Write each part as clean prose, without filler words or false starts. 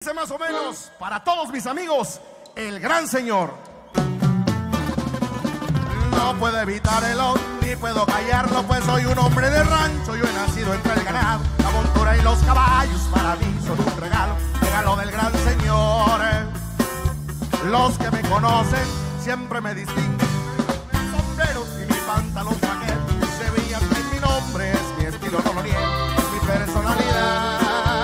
Más o menos para todos mis amigos, el gran señor. No puedo evitar el ni puedo callarlo, pues soy un hombre de rancho. Yo he nacido entre el ganado, la montura y los caballos. Para mí son un regalo, regalo del gran señor. Los que me conocen siempre me distinguen. Mi sombrero y mi pantalón vaquero se veían en mi nombre, es mi estilo, no lo niego, es mi personalidad.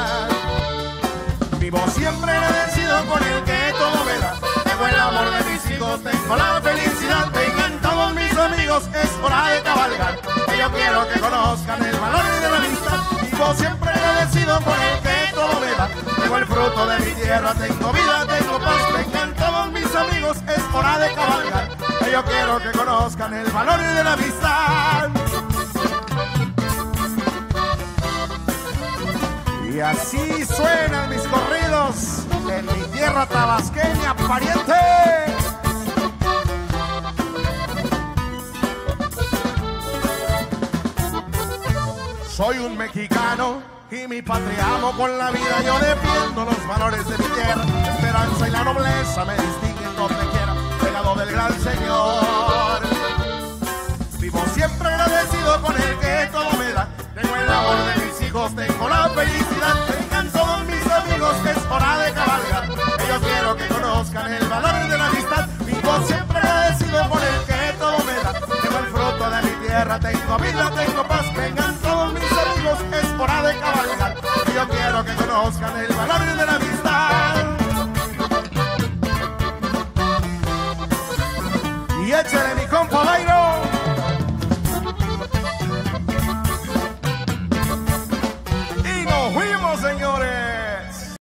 Vivo siempre agradecido con el que todo me da. Tengo el amor de mis hijos, tengo la felicidad. Tengan todos mis amigos, es hora de cabalgar. Que yo quiero que conozcan el valor de la amistad. Vivo siempre agradecido con el que todo me da. Tengo el fruto de mi tierra, tengo vida, tengo paz. Tengan todos mis amigos, es hora de cabalgar. Que yo quiero que conozcan el valor de la amistad. Y así suenan mis corridos en mi tierra tabasqueña, pariente. Soy un mexicano y mi patria amo, con la vida yo defiendo los valores de mi tierra. La esperanza y la nobleza me distinguen donde quiera, legado del gran señor. Vivo siempre agradecido con el que todo me da. Tengo el amor de mis hijos, tengo la felicidad.